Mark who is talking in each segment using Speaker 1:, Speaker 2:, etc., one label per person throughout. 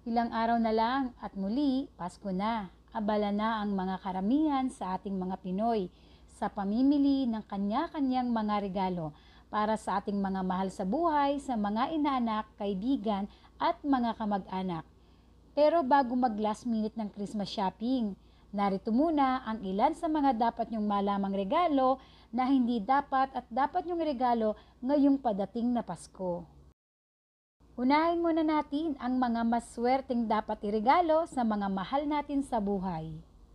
Speaker 1: Ilang araw na lang at muli, Pasko na. Abala na ang mga karamihan sa ating mga Pinoy sa pamimili ng kanya-kanyang mga regalo para sa ating mga mahal sa buhay, sa mga inaanak, kaibigan at mga kamag-anak. Pero bago mag last minute ng Christmas shopping, narito muna ang ilan sa mga dapat nyong malamang regalo na hindi dapat at dapat nyong regalo ngayong padating na Pasko. Unahin muna natin ang mga maswerteng dapat iregalo sa mga mahal natin sa buhay.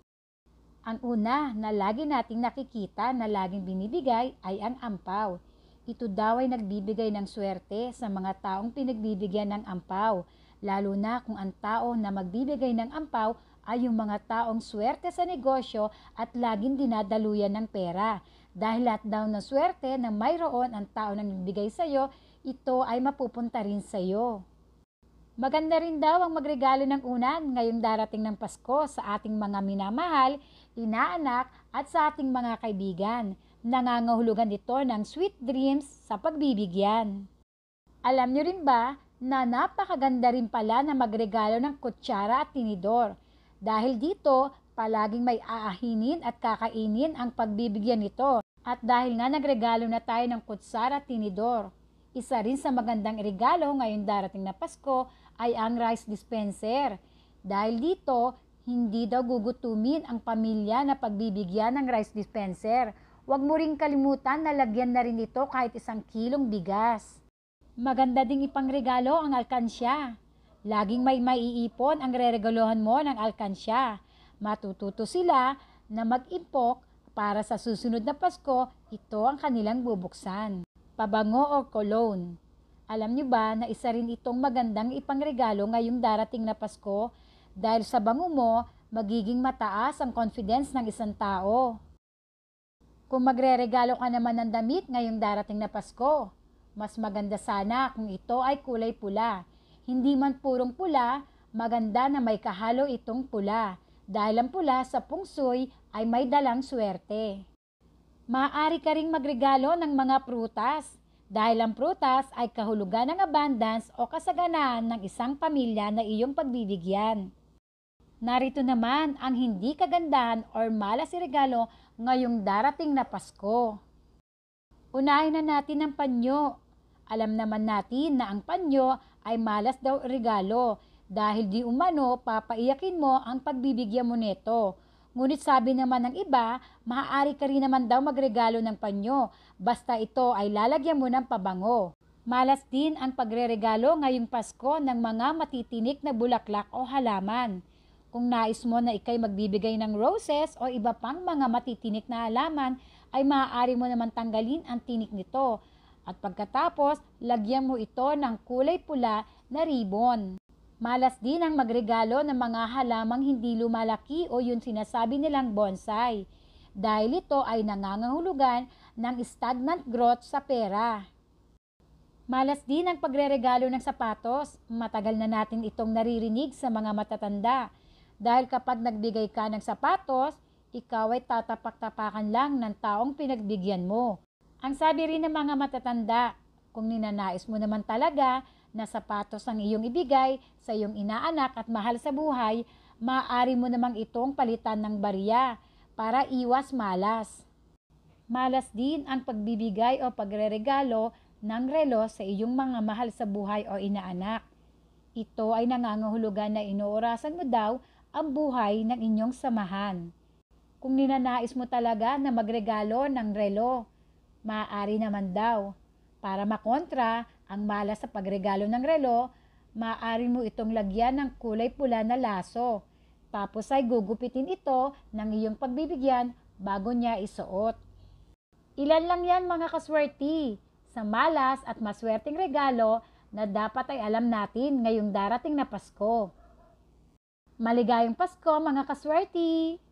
Speaker 1: Ang una na lagi nating nakikita na laging binibigay ay ang ampaw. Ito daw ay nagbibigay ng swerte sa mga taong pinagbibigyan ng ampaw, lalo na kung ang tao na magbibigay ng ampaw ay yung mga taong swerte sa negosyo at laging dinadaluyan ng pera. Dahil lahat daw na swerte na mayroon ang tao na nagbigay sa iyo, ito ay mapupunta rin sa iyo. Maganda rin daw ang magregalo ng unan ngayong darating ng Pasko sa ating mga minamahal, inaanak at sa ating mga kaibigan. Nangangahulugan ito ng sweet dreams sa pagbibigyan. Alam niyo rin ba na napakaganda rin pala na magregalo ng kutsara at tinidor? Dahil dito, palaging may aahinin at kakainin ang pagbibigyan nito. At dahil nga nagregalo na tayo ng kutsara at tinidor, isa rin sa magandang regalo ngayong darating na Pasko ay ang rice dispenser. Dahil dito, hindi daw gugutumin ang pamilya na pagbibigyan ng rice dispenser. Huwag mo ring kalimutan na lagyan na rin ito kahit 1 kilong bigas. Maganda ding ipangregalo ang alkansya. Laging may maiipon ang reregalohan mo ng alkansya. Matututo sila na mag-impok para sa susunod na Pasko, ito ang kanilang bubuksan. Pabango o cologne. Alam niyo ba na isa rin itong magandang ipangregalo ngayong darating na Pasko? Dahil sa bango mo, magiging mataas ang confidence ng isang tao. Kung magreregalo ka naman ng damit ngayong darating na Pasko, mas maganda sana kung ito ay kulay pula. Hindi man purong pula, maganda na may kahalo itong pula. Dahil ang pula sa pungsoy ay may dalang swerte. Maaari ka ring magregalo ng mga prutas dahil ang prutas ay kahulugan ng abundance o kasaganaan ng isang pamilya na iyong pagbibigyan. Narito naman ang hindi kagandahan or malas regalo ngayong darating na Pasko. Unahin na natin ang panyo. Alam naman natin na ang panyo ay malas daw regalo dahil di umano papaiyakin mo ang pagbibigyan mo nito. Ngunit sabi naman ng iba, maaari ka rin naman daw magregalo ng panyo, basta ito ay lalagyan mo ng pabango. Malas din ang pagreregalo ngayong Pasko ng mga matitinik na bulaklak o halaman. Kung nais mo na ikay magbibigay ng roses o iba pang mga matitinik na halaman, ay maaari mo naman tanggalin ang tinik nito. At pagkatapos, lagyan mo ito ng kulay pula na ribbon. Malas din ang magregalo ng mga halamang hindi lumalaki o yung sinasabi nilang bonsai, dahil ito ay nangangahulugan ng stagnant growth sa pera. Malas din ang pagreregalo ng sapatos. Matagal na natin itong naririnig sa mga matatanda, dahil kapag nagbigay ka ng sapatos, ikaw ay tatapak-tapakan lang ng taong pinagbigyan mo. Ang sabi rin ng mga matatanda, kung ninanais mo naman talaga na sapatos ang iyong ibigay sa iyong inaanak at mahal sa buhay, maaari mo namang itong palitan ng barya para iwas malas. Malas din ang pagbibigay o pagreregalo ng relo sa iyong mga mahal sa buhay o inaanak. Ito ay nangangahulugan na inuorasan mo daw ang buhay ng inyong samahan. Kung ninanais mo talaga na magregalo ng relo, maaari naman daw. Para makontra ang malas sa pagregalo ng relo, maaari mo itong lagyan ng kulay pula na laso. Tapos ay gugupitin ito ng iyong pagbibigyan bago niya isuot. Ilan lang yan mga kaswerte sa malas at maswerteng regalo na dapat ay alam natin ngayong darating na Pasko. Maligayang Pasko mga kaswerte!